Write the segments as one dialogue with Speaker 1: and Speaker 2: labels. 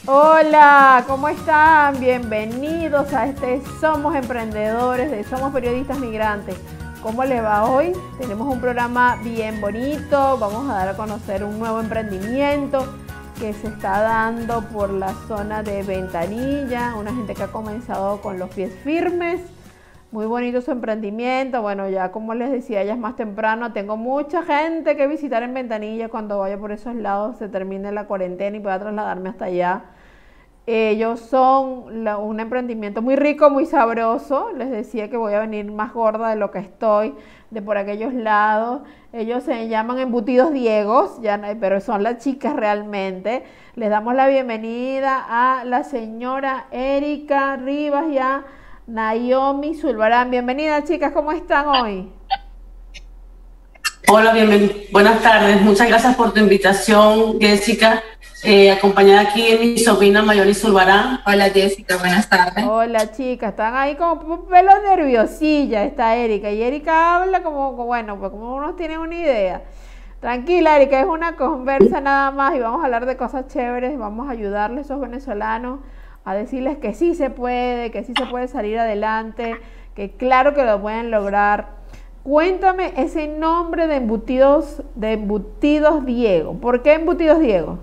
Speaker 1: Hola, ¿cómo están? Bienvenidos a este Somos Emprendedores de Somos Periodistas Migrantes. ¿Cómo les va hoy? Tenemos un programa bien bonito, vamos a dar a conocer un nuevo emprendimiento que se está dando por la zona de Ventanilla, una gente que ha comenzado con los pies firmes. Muy bonito su emprendimiento. Bueno, ya como les decía, ya es más temprano, tengo mucha gente que visitar en Ventanilla. Cuando vaya por esos lados se termine la cuarentena y pueda trasladarme hasta allá. Ellos son un emprendimiento muy rico, muy sabroso. Les decía que voy a venir más gorda de lo que estoy, de por aquellos lados. Ellos se llaman Embutidos Diegos, ya, pero son las chicas realmente. Les damos la bienvenida a la señora Erika Rivas y a Naomi Zulbarán. Bienvenidas, chicas, ¿cómo están hoy?
Speaker 2: Hola, buenas tardes. Muchas gracias por tu invitación, Jessica. Acompañada aquí de mi sobrina Mayoli Zulbarán.
Speaker 3: Hola, Jessica, buenas tardes.
Speaker 1: Hola, chicas, están ahí como un pelo nerviosilla está Erika. Y Erika habla como, bueno, pues como uno tiene una idea. Tranquila, Erika, es una conversa nada más y vamos a hablar de cosas chéveres. Vamos a ayudarles a esos venezolanos a decirles que sí se puede salir adelante, que claro que lo pueden lograr. Cuéntame ese nombre de Embutidos Diego. ¿Por qué Embutidos Diego?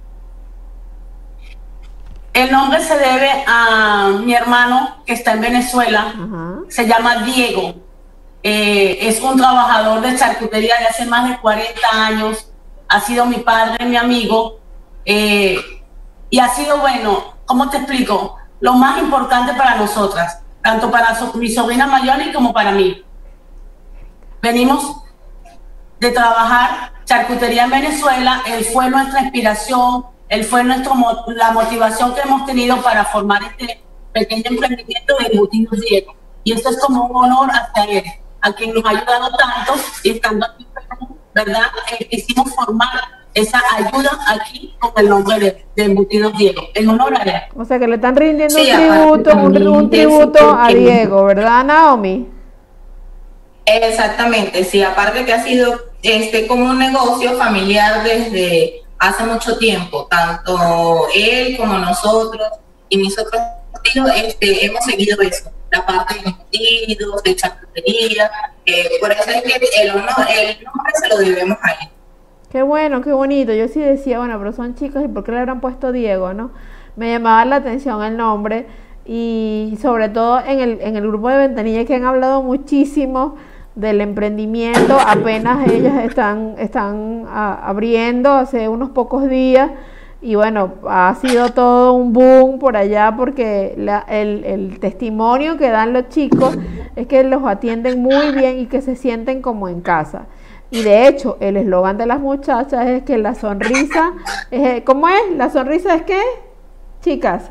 Speaker 2: El nombre se debe a mi hermano que está en Venezuela. Se llama Diego. Es un trabajador de charcutería de hace más de 40 años. Ha sido mi padre, mi amigo. Y ha sido, bueno, ¿cómo te explico? Lo más importante para nosotras, tanto para mi sobrina Mayoli como para mí. Venimos de trabajar charcutería en Venezuela. Él fue nuestra inspiración, él fue la motivación que hemos tenido para formar este pequeño emprendimiento de Embutidos Diego. Y esto es como un honor hacia él, a quien nos ha ayudado tanto, y estando aquí, ¿verdad? Quisimos formar esa ayuda aquí con el nombre de Embutidos Diego, en honor a él.
Speaker 1: O sea que le están rindiendo un tributo a Diego, ¿verdad, Naomi?
Speaker 3: Exactamente, sí, aparte que ha sido como un negocio familiar desde hace mucho tiempo, tanto él como nosotros y mis otros tíos hemos seguido eso, la parte de embutidos, de charcutería, por eso es que el nombre se lo debemos a él.
Speaker 1: Qué bueno, qué bonito. Yo sí decía, bueno, pero son chicos, ¿y por qué le habrán puesto Diego, no? Me llamaba la atención el nombre y sobre todo en el grupo de Ventanilla que han hablado muchísimo del emprendimiento. Apenas ellas están abriendo hace unos pocos días y bueno, ha sido todo un boom por allá porque el testimonio que dan los chicos es que los atienden muy bien y que se sienten como en casa. Y de hecho, el eslogan de las muchachas es que la sonrisa, ¿cómo es? ¿La sonrisa es qué, chicas?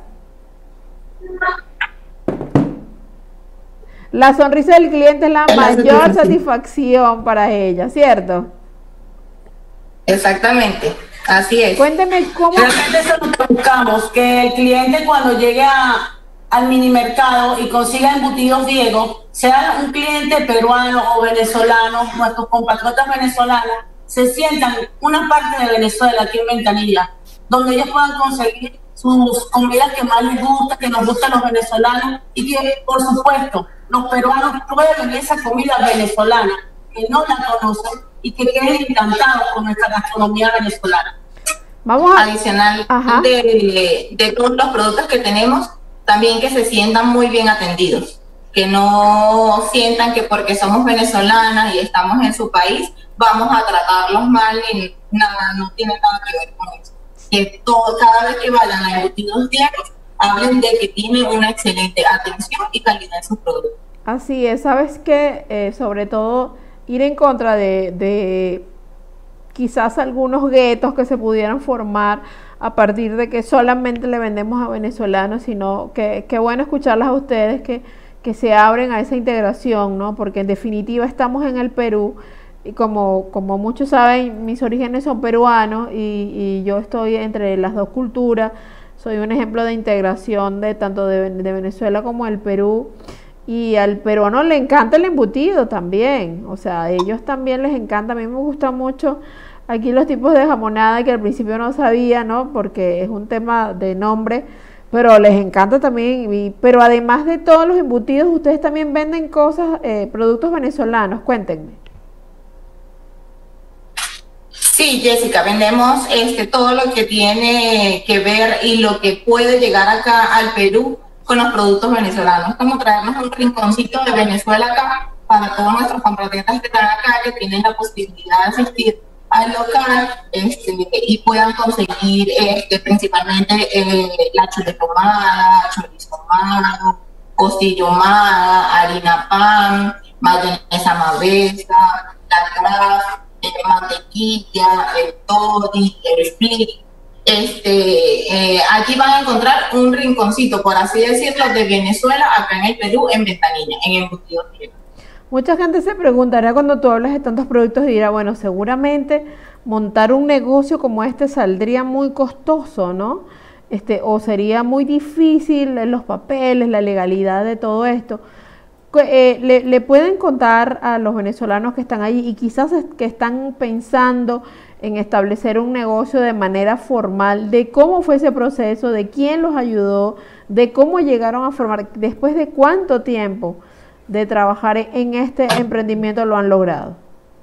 Speaker 1: La sonrisa del cliente es la mayor satisfacción para ella, ¿cierto?
Speaker 3: Exactamente, así es.
Speaker 1: Cuénteme cómo...
Speaker 2: Realmente eso es lo que buscamos, que el cliente cuando llegue al mini mercado y consiga Embutidos Diego, sea un cliente peruano o venezolano, nuestros compatriotas venezolanos, se sientan una parte de Venezuela aquí en Ventanilla, donde ellos puedan conseguir sus comidas que más les gusta, que nos gustan los venezolanos y que, por supuesto, los peruanos prueben esa comida venezolana, que no la conocen y que queden encantados con nuestra gastronomía venezolana.
Speaker 3: Adicional de todos los productos que tenemos, también que se sientan muy bien atendidos, que no sientan que porque somos venezolanas y estamos en su país, vamos a tratarlos mal y nada, no tiene nada que ver con eso. Que cada vez que vayan a Embutidos Diego, hablen de que tienen una excelente atención y calidad en sus productos.
Speaker 1: Así es, sabes que sobre todo ir en contra de quizás algunos guetos que se pudieran formar a partir de que solamente le vendemos a venezolanos, sino que bueno escucharlas a ustedes que se abren a esa integración, ¿no? Porque en definitiva estamos en el Perú y como muchos saben, mis orígenes son peruanos y yo estoy entre las dos culturas. Soy un ejemplo de integración de tanto de Venezuela como el Perú. Y al peruano le encanta el embutido también, o sea, a ellos también les encanta. A mí me gusta mucho aquí los tipos de jamonada que al principio no sabía, ¿no? Porque es un tema de nombre, pero les encanta también. Pero además de todos los embutidos, ustedes también venden cosas, productos venezolanos. Cuéntenme.
Speaker 3: Sí, Jessica, vendemos todo lo que tiene que ver y lo que puede llegar acá al Perú con los productos venezolanos. Como traernos un rinconcito de Venezuela acá para todos nuestros compatriotas que están acá, que tienen la posibilidad de asistir al local y puedan conseguir principalmente la chuleta ahumada, chorizo ahumado, costillo ahumada, harina pan, mayonesa mavesa, la grasa, mantequilla, el toddy, el split. Aquí van a encontrar un rinconcito, por así decirlo, de Venezuela acá en el Perú, en Ventanilla, en embutidos.
Speaker 1: Mucha gente se preguntará cuando tú hablas de tantos productos y dirá, bueno, seguramente montar un negocio como este saldría muy costoso, ¿no? O sería muy difícil los papeles, la legalidad de todo esto. ¿Le pueden contar a los venezolanos que están allí y quizás que están pensando en establecer un negocio de manera formal, de cómo fue ese proceso, de quién los ayudó, de cómo llegaron a formar, después de cuánto tiempo de trabajar en este emprendimiento lo han logrado?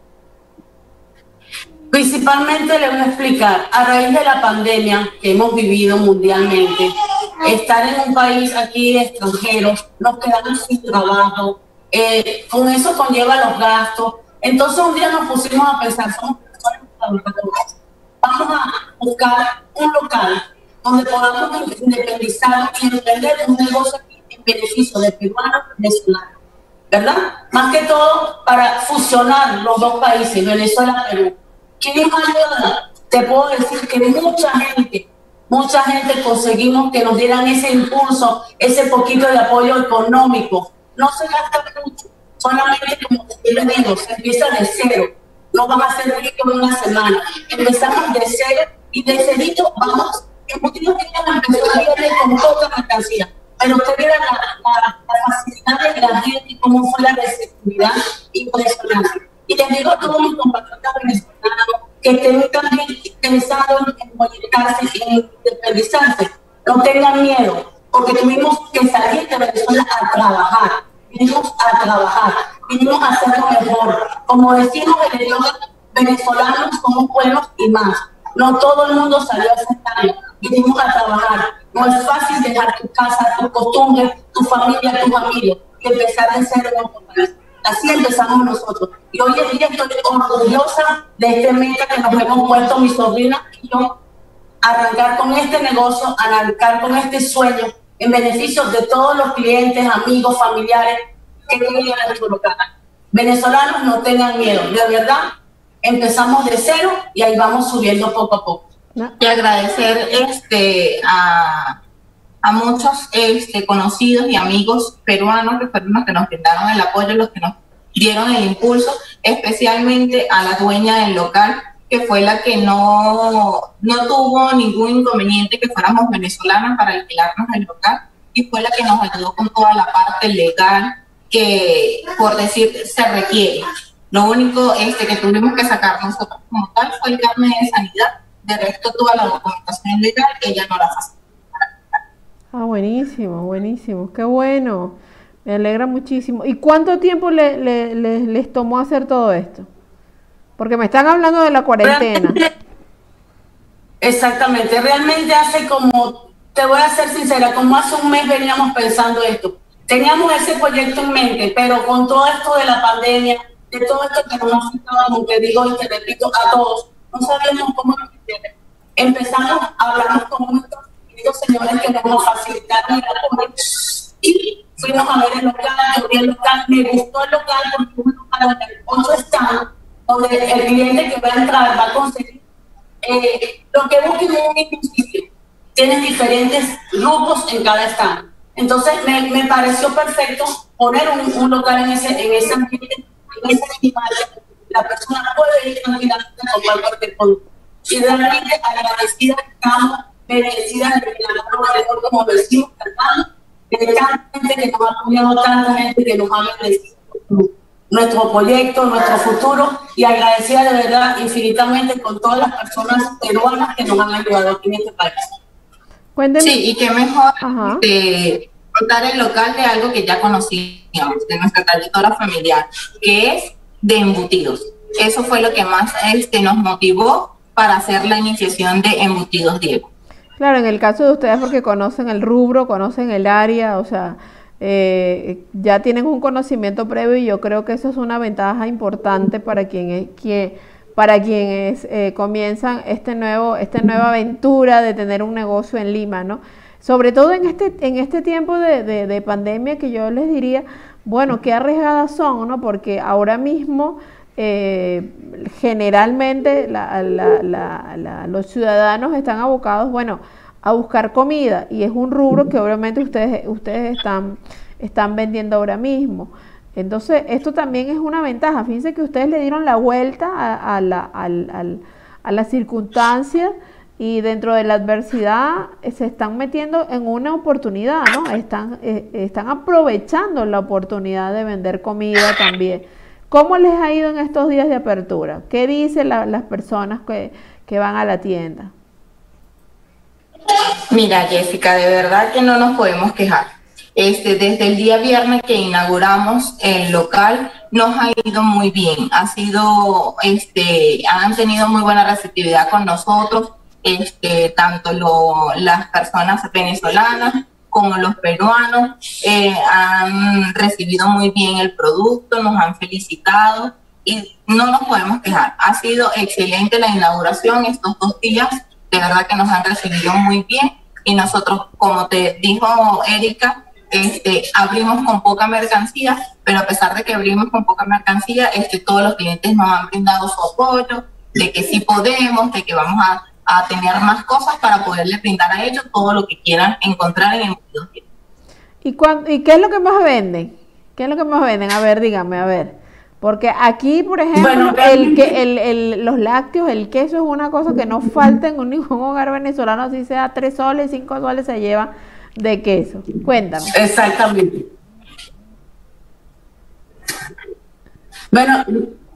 Speaker 2: Principalmente le voy a explicar, a raíz de la pandemia que hemos vivido mundialmente, estar en un país aquí de extranjeros, nos quedamos sin trabajo, con eso conlleva los gastos. Entonces un día nos pusimos a pensar, somos personas trabajadoras, vamos a buscar un local donde podamos independizarnos y emprender un negocio en beneficio de peruanos y venezolanos, ¿verdad? Más que todo para fusionar los dos países, Venezuela y Perú. ¿Quién nos ayuda? Te puedo decir que mucha gente conseguimos que nos dieran ese impulso, ese poquito de apoyo económico. No se gasta mucho, solamente como yo les digo, se empieza de cero. No van a ser ricos en una semana. Empezamos de cero y de cerito vamos. Embutidos que ya empezó a vender con poca mercancía, pero usted viera la facilidad de la gente y cómo fue la receptividad impresionante. Y les digo a todos mis compatriotas venezolanos que estén también pensando en proyectarse y en independizarse. No tengan miedo, porque tuvimos que salir de Venezuela a trabajar. Vinimos a trabajar, vinimos a hacerlo mejor. Como decimos en el idioma, venezolanos somos buenos y más. No todo el mundo salió a aceptarlo. Vinimos a trabajar. No es fácil dejar tu casa, tus costumbres, tu familia, tus amigos y empezar de cero en otro país. Así empezamos nosotros. Y hoy en día estoy orgullosa de este meta que nos hemos puesto mi sobrina y yo, arrancar con este negocio, arrancar con este sueño en beneficio de todos los clientes, amigos, familiares que vienen a nuestro local. Venezolanos, no tengan miedo, de verdad, empezamos de cero y ahí vamos subiendo poco a poco.
Speaker 3: Y agradecer a muchos conocidos y amigos peruanos que fueron los que nos brindaron el apoyo, los que nos dieron el impulso, especialmente a la dueña del local, que fue la que no tuvo ningún inconveniente que fuéramos venezolanas para alquilarnos el local, y fue la que nos ayudó con toda la parte legal que, por decir, se requiere. Lo único que tuvimos que sacar nosotros como tal fue el carnet de sanidad. De resto, toda la documentación legal, ella no la facilitó.
Speaker 1: Ah, buenísimo, buenísimo, qué bueno, me alegra muchísimo. ¿Y cuánto tiempo les tomó hacer todo esto? Porque me están hablando de la cuarentena.
Speaker 2: Exactamente, realmente hace como, te voy a ser sincera, como hace un mes veníamos pensando esto. Teníamos ese proyecto en mente, pero con todo esto de la pandemia, de todo esto que nos afectábamos, te digo y te repito a todos, no sabíamos cómo nos hicieron. Empezamos a hablar con estos señores que nos facilitaron el apoyo y fuimos a ver el local, me gustó el local porque un local donde 8 stands, donde el cliente que va a entrar va a conseguir lo que busque en un mismo sitio. Tienen diferentes grupos en cada stand. Entonces me pareció perfecto poner un local en ese ambiente, en ese animal. La persona puede ir tranquilamente a comprar cualquier producto. Y realmente agradecida estamos, bendecida de que la mano mejor, como decimos, cantando, de tanta gente que nos ha apoyado, tanta gente que nos ha bendecido. nuestro proyecto, nuestro futuro, y agradecida de verdad infinitamente con todas las personas peruanas que nos han ayudado aquí en este país.
Speaker 3: Cuénteme. Sí, y qué mejor contar el local de algo que ya conocíamos, de nuestra trayectoria familiar, que es de embutidos. Eso fue lo que más nos motivó para hacer la iniciación de Embutidos Diego.
Speaker 1: Claro, en el caso de ustedes porque conocen el rubro, conocen el área, o sea, ya tienen un conocimiento previo, y yo creo que eso es una ventaja importante para quienes comienzan esta nueva aventura de tener un negocio en Lima, ¿no? Sobre todo en este tiempo de pandemia, que yo les diría, bueno, qué arriesgadas son, ¿no? Porque ahora mismo generalmente los ciudadanos están abocados, bueno, a buscar comida, y es un rubro que obviamente ustedes están vendiendo ahora mismo. Entonces, esto también es una ventaja. Fíjense que ustedes le dieron la vuelta a las circunstancias, y dentro de la adversidad se están metiendo en una oportunidad, ¿no? Están aprovechando la oportunidad de vender comida también. ¿Cómo les ha ido en estos días de apertura? ¿Qué dicen las personas que van a la tienda?
Speaker 3: Mira, Jessica, de verdad que no nos podemos quejar. Desde el día viernes que inauguramos el local, nos ha ido muy bien. Han tenido muy buena receptividad con nosotros, tanto las personas venezolanas como los peruanos han recibido muy bien el producto, nos han felicitado y no nos podemos quejar. Ha sido excelente la inauguración estos 2 días, de verdad que nos han recibido muy bien, y nosotros, como te dijo Erika, abrimos con poca mercancía, pero a pesar de que abrimos con poca mercancía, todos los clientes nos han brindado su apoyo, de que sí podemos, de que vamos a tener más cosas para poderle brindar a ellos todo lo que quieran encontrar en Embutidos Diego.
Speaker 1: ¿Y qué es lo que más venden? ¿Qué es lo que más venden? A ver, dígame, a ver. Porque aquí, por ejemplo, los lácteos, el queso es una cosa que no falta en ningún hogar venezolano, así sea 3 soles, 5 soles se lleva de queso. Cuéntame.
Speaker 2: Exactamente. Bueno,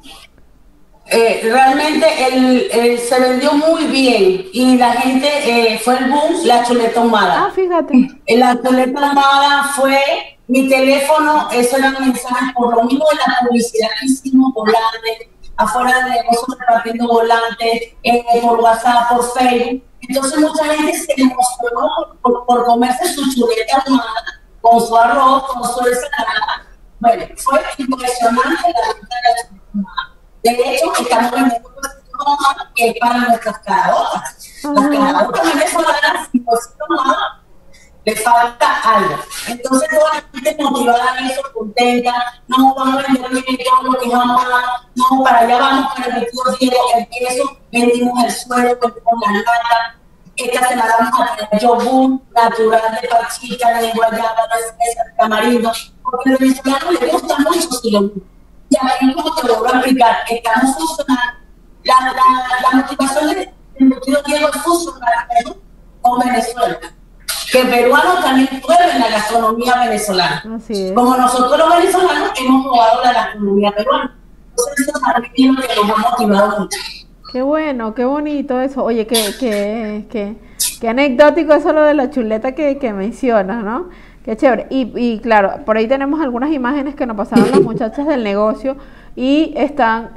Speaker 2: realmente se vendió muy bien, y la gente, fue el boom, la chuleta ahumada.
Speaker 1: Ah, fíjate.
Speaker 2: La chuleta ahumada fue mi teléfono, eso eran mensajes por lo mismo de la publicidad que hicimos, volantes, afuera del negocio repartiendo volantes, por WhatsApp, por Facebook. Entonces mucha gente se emocionó por comerse su chuleta ahumada, con su arroz, con su ensalada. Bueno, fue impresionante la venta de la chuleta ahumada. De hecho, estamos vendiendo que es para nuestras caraotas. Las caraotas venezolanas, sin cosita ahumada, le falta algo. Entonces toda la gente motivada en eso, contenta, no vamos a vender todo lo que vamos a, no, para allá vamos, para el Embutidos Diego, el queso, vendimos el suelo, vendimos la lata, esta semana vamos a tener yogur natural de pachica, de guayaba, de tamarindo, porque a los venezolanos les gusta mucho su yogur. Y ahí, como te lo voy a explicar, estamos fusionando, la motivación de Embutidos Diego es fusionar Perú con Venezuela. Que peruanos también prueben la gastronomía venezolana.
Speaker 1: Así es.
Speaker 2: Como nosotros los venezolanos hemos probado la gastronomía peruana. Entonces eso también es lo que nos ha motivado mucho.
Speaker 1: Qué bueno, qué bonito eso. Oye, qué anecdótico eso lo de la chuleta que mencionas, ¿no? Qué chévere. Y claro, por ahí tenemos algunas imágenes que nos pasaron las muchachas del negocio, y están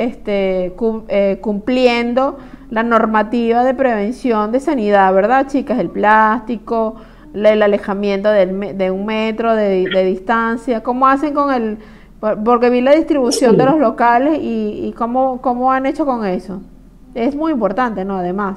Speaker 1: cumpliendo la normativa de prevención de sanidad, ¿verdad, chicas? El plástico, el alejamiento de 1 metro de distancia. ¿Cómo hacen con el...? Porque vi la distribución de los locales y cómo han hecho con eso. Es muy importante, ¿no? Además.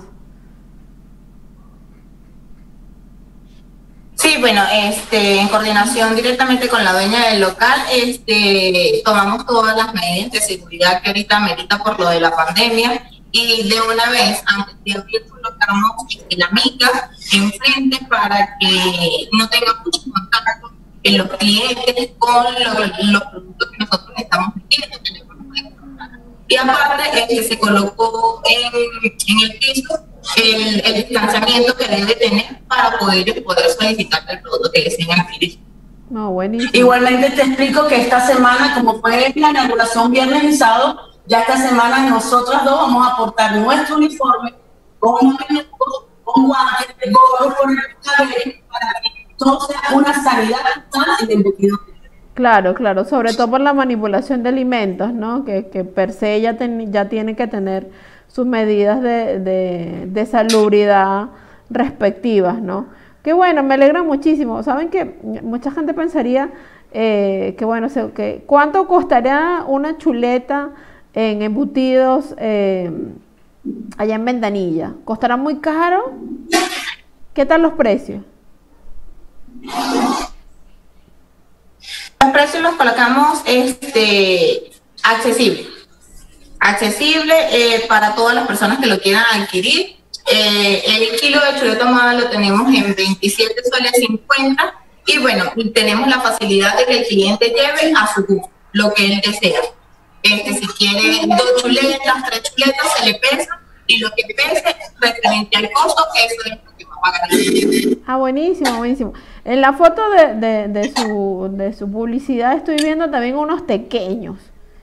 Speaker 3: Sí, bueno, en coordinación directamente con la dueña del local, tomamos todas las medidas de seguridad que ahorita amerita por lo de la pandemia, y de una vez, antes de abrir, colocamos la mica enfrente para que no tenga mucho contacto en los clientes con los productos que nosotros estamos vendiendo. Y aparte, se colocó en el piso el distanciamiento que debe tener para poder solicitar el producto que deseen adquirir.
Speaker 1: No, buenísimo.
Speaker 2: Igualmente te explico que esta semana, como fue la inauguración viernes y sábado, ya esta semana nosotras dos vamos a aportar nuestro uniforme con guantes, gorro, con el cabello, para que todo sea una sanidad total en el embutido.
Speaker 1: Claro, claro, sobre todo por la manipulación de alimentos, ¿no? Que per se ya tiene que tener sus medidas de salubridad respectivas, ¿no? Que bueno, me alegra muchísimo. Saben que mucha gente pensaría que bueno, que ¿cuánto costará una chuleta en embutidos allá en Ventanilla? ¿Costará muy caro? ¿Qué tal los precios?
Speaker 3: Los precios los colocamos accesible para todas las personas que lo quieran adquirir. El kilo de chuleta ahumada lo tenemos en 27 soles 50 y bueno, tenemos la facilidad de que el cliente lleve a su gusto lo que él desea. Si quiere 2 chuletas, 3 chuletas, se le pesa y lo que pese referente al costo, eso es lo que va a pagar el cliente.
Speaker 1: Ah, buenísimo, buenísimo. En la foto de su publicidad estoy viendo también unos tequeños.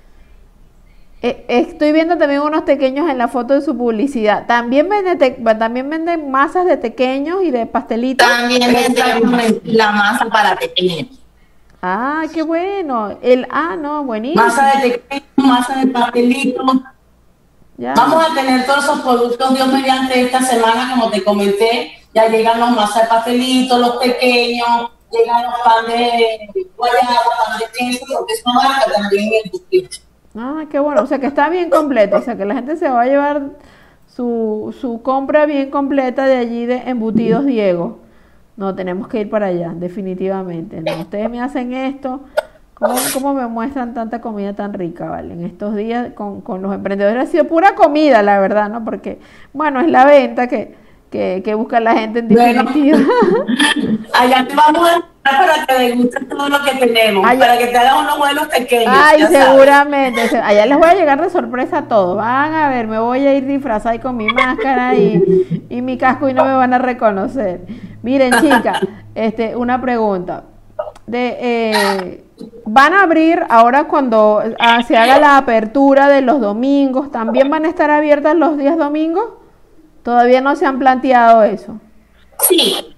Speaker 1: Estoy viendo también unos tequeños en la foto de su publicidad. También venden masas de tequeños y de pastelitos.
Speaker 3: También vendemos la masa para tequeños.
Speaker 1: Ah, qué bueno. No, buenísimo.
Speaker 2: Masa de tequeños, masa de pastelitos.
Speaker 1: Ya.
Speaker 2: Vamos a tener todos esos productos, Dios mediante, esta semana, como te comenté. Ya llegan los masas de pastelitos, los pequeños, llegan los pan de guayaba, pan de queso, porque es una marca también embutido.
Speaker 1: Ah, qué bueno, o sea que está bien completo, o sea que la gente se va a llevar su compra bien completa de allí de Embutidos Diego. No, tenemos que ir para allá, definitivamente. No, ustedes me hacen esto, ¿cómo me muestran tanta comida tan rica, vale? En estos días con los emprendedores ha sido pura comida, la verdad, ¿no? Porque, bueno, es la venta que busca la gente en definitiva.
Speaker 2: Bueno, allá te vamos a para que degustes todo lo que tenemos, para que te hagan unos buenos pequeños.
Speaker 1: Ay, seguramente. Allá les voy a llegar de sorpresa a todos. Van a ver, me voy a ir disfrazada y con mi máscara y mi casco y no me van a reconocer. Miren, chicas, una pregunta. ¿Van a abrir ahora cuando se haga la apertura de los domingos? ¿También van a estar abiertas los días domingos? ¿Todavía no se han planteado eso?
Speaker 3: Sí.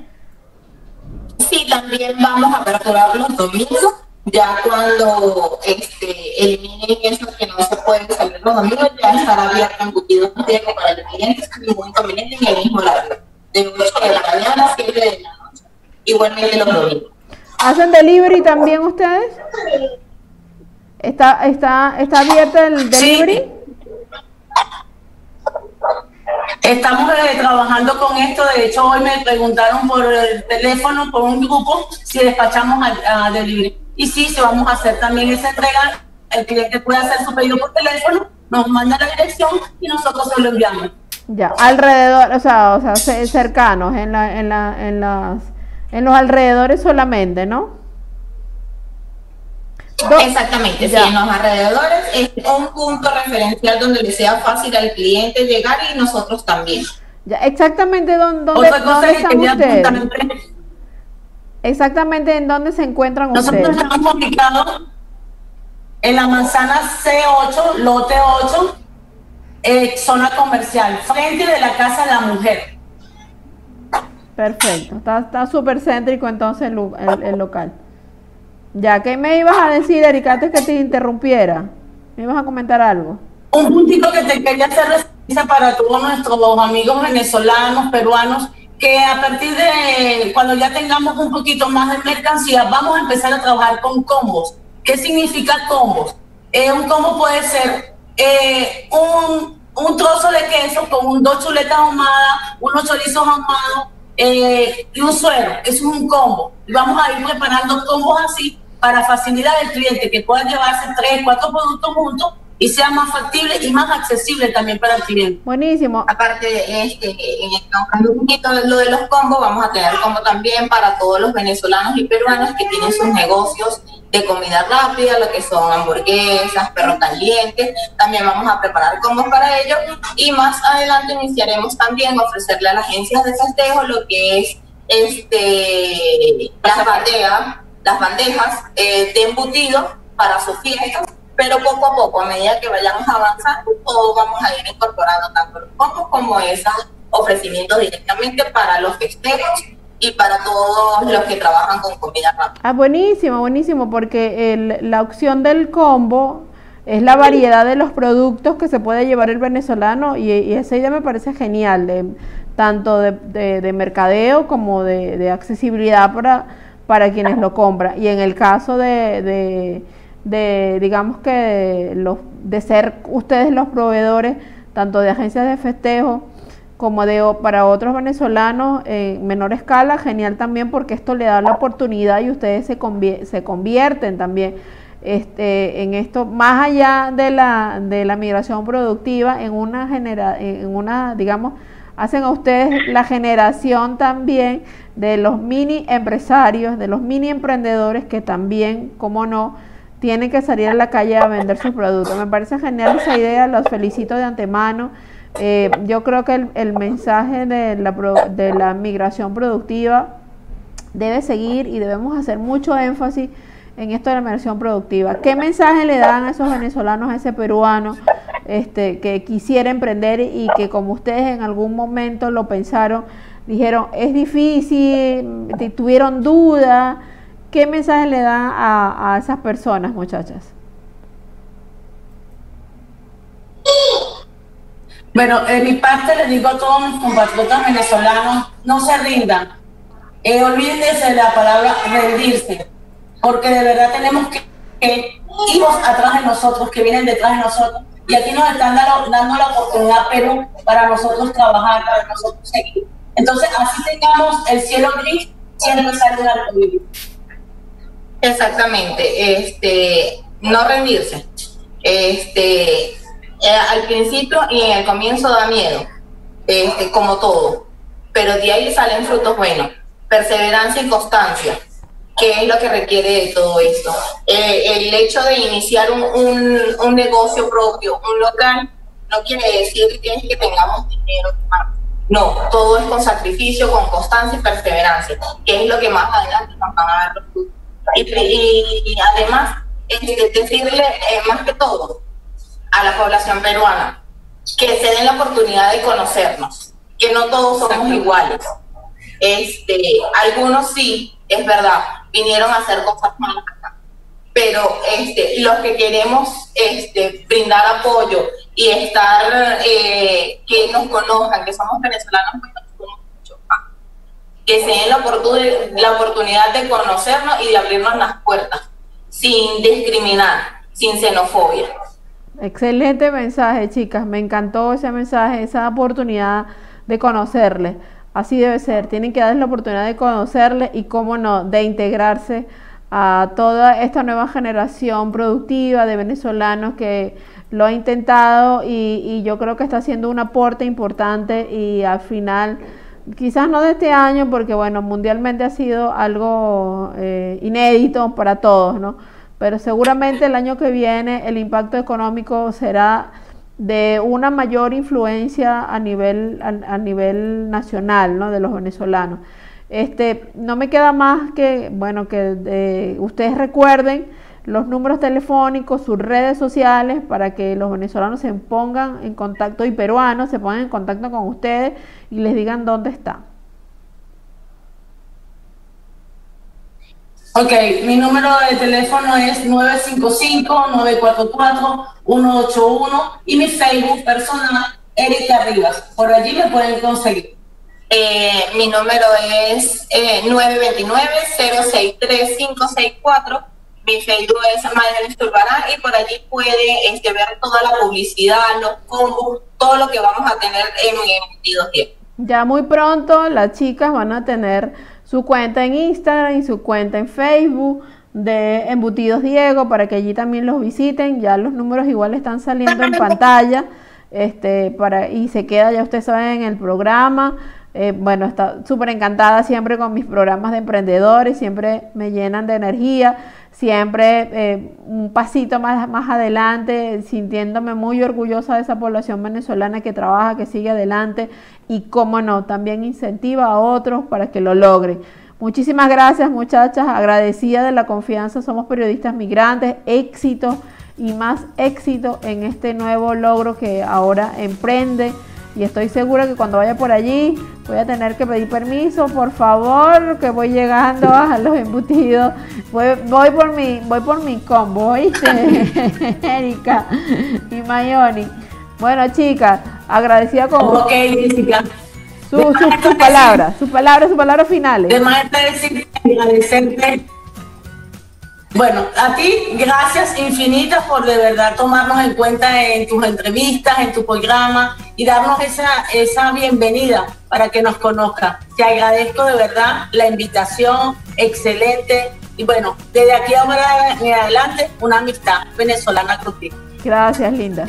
Speaker 3: Sí, también vamos a aperturar los domingos, ya cuando eliminen eso que no se puede salir los domingos, ya estará abierto Embutidos Diego para el cliente sin ningún inconveniente en el mismo horario, de 8 de la mañana a 7 de la noche, igualmente los domingos.
Speaker 1: ¿Hacen delivery también ustedes? ¿Está abierto el delivery? Sí.
Speaker 2: Estamos trabajando con esto. De hecho, hoy me preguntaron por el teléfono, por un grupo, si despachamos a delivery. Y sí, si vamos a hacer también esa entrega. El cliente puede hacer su pedido por teléfono, nos manda la dirección y nosotros se lo enviamos.
Speaker 1: Ya, alrededor, o sea cercanos, en los alrededores solamente, ¿no?
Speaker 3: Exactamente, sí, en los alrededores es un punto referencial donde le sea fácil al cliente llegar y nosotros también.
Speaker 1: Ya, exactamente ¿dónde están ustedes? Exactamente en dónde se encuentran ustedes.
Speaker 2: Nosotros estamos ubicados en la manzana C8, lote 8, zona comercial, frente de la Casa de la Mujer.
Speaker 1: Perfecto, está súper céntrico entonces el local. Ya, ¿qué me ibas a decir, Erika, antes que te interrumpiera? ¿Me ibas a comentar algo?
Speaker 2: Un puntito que te quería hacer referencia para todos nuestros amigos venezolanos, peruanos, que a partir de cuando ya tengamos un poquito más de mercancía, vamos a empezar a trabajar con combos. ¿Qué significa combos? Un combo puede ser un trozo de queso con 2 chuletas ahumadas, unos chorizos ahumados y un suero. Eso es un combo. Y vamos a ir preparando combos así para facilitar al cliente que pueda llevarse 3, 4 productos juntos y sea más factible y más accesible también para el cliente.
Speaker 1: Buenísimo.
Speaker 3: Aparte de buscando un poquito de lo de los combos, vamos a tener combo también para todos los venezolanos y peruanos que tienen sus negocios de comida rápida, lo que son hamburguesas, perros calientes. También vamos a preparar combos para ellos y más adelante iniciaremos también a ofrecerle a las agencias de festejo lo que es las bandejas las bandejas de embutido para sus fiestas, pero poco a poco, a medida que vayamos avanzando, todos vamos a ir incorporando tanto los combos como esos ofrecimientos directamente para los festejos y para todos los que trabajan con comida rápida.
Speaker 1: Ah, buenísimo, buenísimo, porque la opción del combo es la variedad de los productos que se puede llevar el venezolano y esa idea me parece genial, tanto de mercadeo como de accesibilidad para quienes lo compran. Y en el caso digamos que de ser ustedes los proveedores, tanto de agencias de festejo como para otros venezolanos en menor escala, genial también, porque esto le da la oportunidad y ustedes se convierten también en esto, más allá de la migración productiva, en una digamos, hacen a ustedes la generación también de los mini empresarios, de los mini emprendedores que también, como no, tienen que salir a la calle a vender sus productos. Me parece genial esa idea, los felicito de antemano. Yo creo que el mensaje de la migración productiva debe seguir y debemos hacer mucho énfasis en esto de la migración productiva. ¿Qué mensaje le dan a esos venezolanos, a ese peruano que quisiera emprender y que, como ustedes en algún momento lo pensaron, dijeron es difícil, tuvieron duda? ¿Qué mensaje le dan a esas personas, muchachas?
Speaker 2: Bueno, de mi parte les digo a todos mis compatriotas venezolanos, no se rindan, olvídense de la palabra rendirse, porque de verdad tenemos que hijos atrás de nosotros, que vienen detrás de nosotros, y aquí nos están dando la oportunidad, Perú, para nosotros trabajar, para nosotros seguir. Entonces, así tengamos el cielo gris, siempre sale un arcoíris.
Speaker 3: Exactamente, no rendirse. Al principio y en el comienzo da miedo, como todo, pero de ahí salen frutos buenos, perseverancia y constancia, que es lo que requiere de todo esto. El hecho de iniciar un negocio propio, un local, no quiere decir que tengamos dinero. No, todo es con sacrificio, con constancia y perseverancia, que es lo que más adelante nos van a dar los frutos. Y además, decirle más que todo a la población peruana que se den la oportunidad de conocernos, que no todos somos iguales. Algunos sí, es verdad, vinieron a hacer cosas malas acá, pero los que queremos brindar apoyo y estar, que nos conozcan, que somos venezolanos, pues somos mucho más. Que se den la oportunidad de conocernos y de abrirnos las puertas, sin discriminar, sin xenofobia.
Speaker 1: Excelente mensaje, chicas, me encantó ese mensaje, esa oportunidad de conocerles. Así debe ser, tienen que darles la oportunidad de conocerles y, cómo no, de integrarse a toda esta nueva generación productiva de venezolanos que lo ha intentado y yo creo que está haciendo un aporte importante, y al final, quizás no de este año, porque bueno, mundialmente ha sido algo inédito para todos, ¿no? Pero seguramente el año que viene el impacto económico será de una mayor influencia a nivel nacional, ¿no? De los venezolanos. No me queda más que, bueno, que ustedes recuerden los números telefónicos, sus redes sociales, para que los venezolanos se pongan en contacto, y peruanos se pongan en contacto con ustedes y les digan dónde están.
Speaker 2: Ok, mi número de teléfono es 955-944-181 y mi Facebook personal, Erika Rivas. Por allí me pueden conseguir.
Speaker 3: Mi número es 929-063-564. Mi Facebook es Mayra Turbarán, y por allí puede ver toda la publicidad, los combos, todo lo que vamos a tener en Embutidos Diego.
Speaker 1: Ya muy pronto las chicas van a tener su cuenta en Instagram y su cuenta en Facebook de Embutidos Diego, para que allí también los visiten. Ya los números igual están saliendo en pantalla, y se queda, ya ustedes saben, en el programa. Bueno, está súper encantada siempre con mis programas de emprendedores, siempre me llenan de energía, siempre un pasito más adelante, sintiéndome muy orgullosa de esa población venezolana que trabaja, que sigue adelante y, cómo no, también incentiva a otros para que lo logren. Muchísimas gracias, muchachas, agradecida de la confianza. Somos Periodistas Migrantes. Éxito y más éxito en este nuevo logro que ahora emprende. Y estoy segura que cuando vaya por allí voy a tener que pedir permiso, por favor, que voy llegando a los embutidos. Voy por mi combo, ¿oíste? Erika y Mayoni. Bueno, chicas, agradecida con
Speaker 2: Jessica.
Speaker 1: Sus palabras finales.
Speaker 2: Además de decirte, agradecerte. Bueno, a ti, gracias infinitas por de verdad tomarnos en cuenta en tus entrevistas, en tu programa y darnos esa bienvenida para que nos conozca. Te agradezco de verdad la invitación, excelente. Y bueno, desde aquí ahora en adelante, una amistad venezolana contigo.
Speaker 1: Gracias, linda.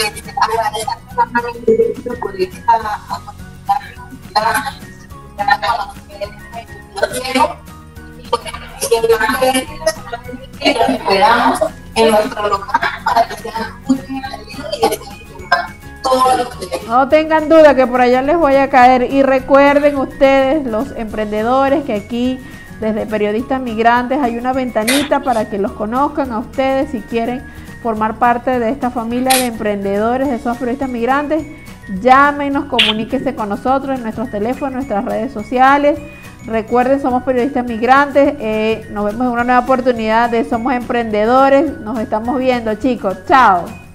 Speaker 3: Esperamos en nuestro local para que sean muy bien atendidos y disfrutar todo lo que tenemos.
Speaker 1: No tengan duda que por allá les voy a caer. Y recuerden ustedes, los emprendedores, que aquí desde Periodistas Migrantes hay una ventanita para que los conozcan a ustedes si quieren formar parte de esta familia de emprendedores de Somos Periodistas Migrantes. Llámenos, comuníquese con nosotros en nuestros teléfonos, en nuestras redes sociales. Recuerden, somos Periodistas Migrantes. Nos vemos en una nueva oportunidad de Somos Emprendedores. Nos estamos viendo, chicos. Chao.